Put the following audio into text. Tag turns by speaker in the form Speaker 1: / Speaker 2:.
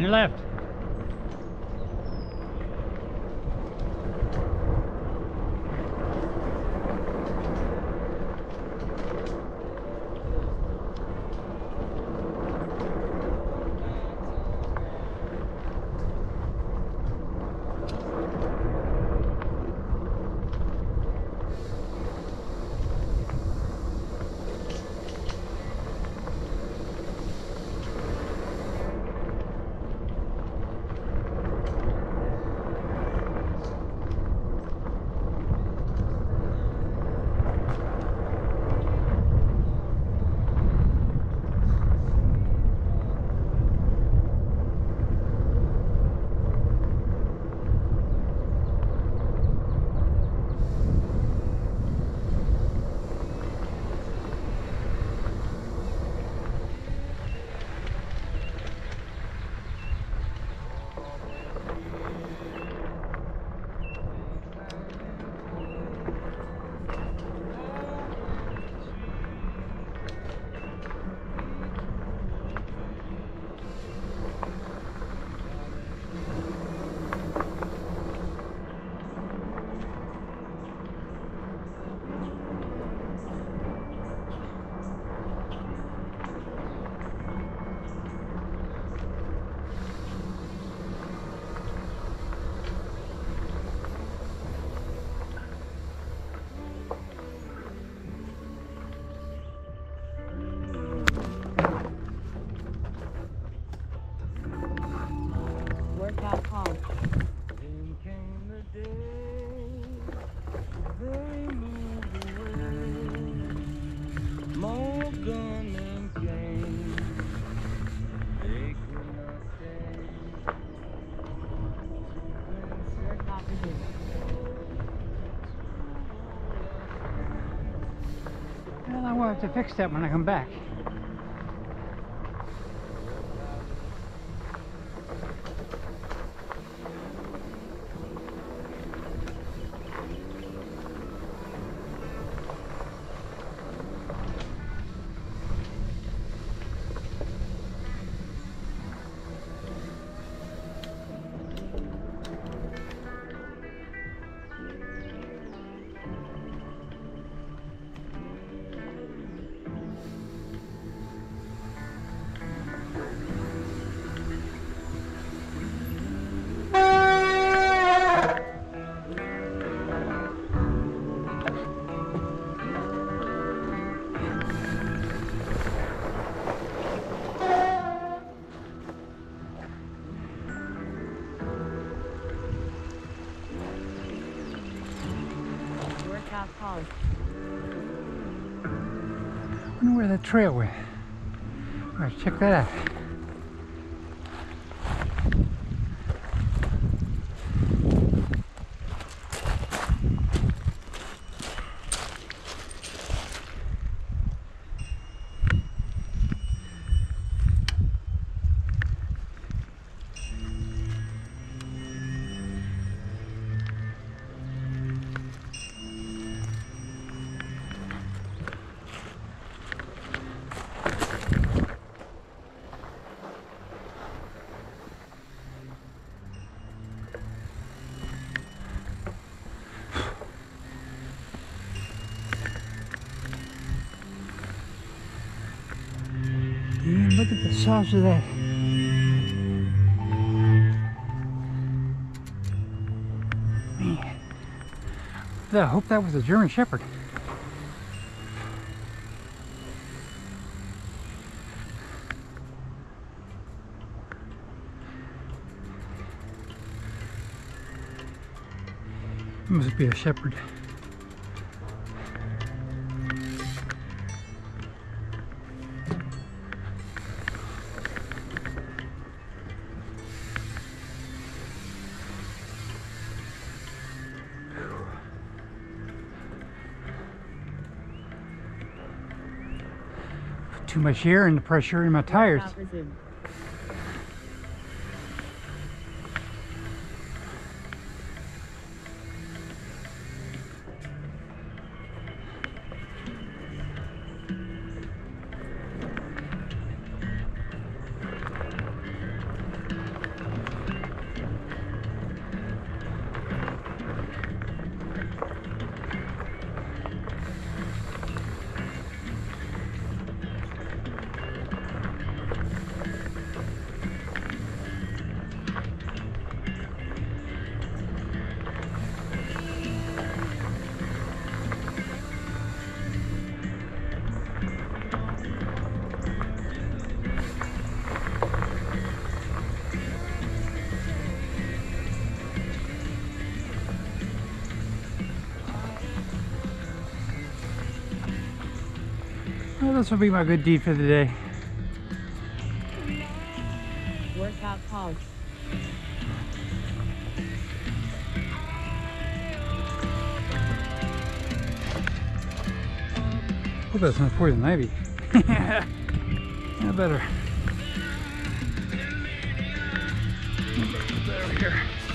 Speaker 1: your left.
Speaker 2: Workout calls.
Speaker 3: Then came the day they moved away. Morgan and Jane, they could not stay.
Speaker 2: Workout resumed.
Speaker 1: Well, I will have to fix that when I come back.
Speaker 2: Workout calls.
Speaker 1: I wonder where that trail went. All right, check that out. And look at the size of that. Man, I hope that was a German Shepherd. It must be a shepherd. Too much air and the pressure in my tires.
Speaker 2: Workout resumed.
Speaker 1: Well, this will be my good deed for the day.
Speaker 2: Workout pause.
Speaker 1: Hope that's not poison ivy. Yeah, better. Over here.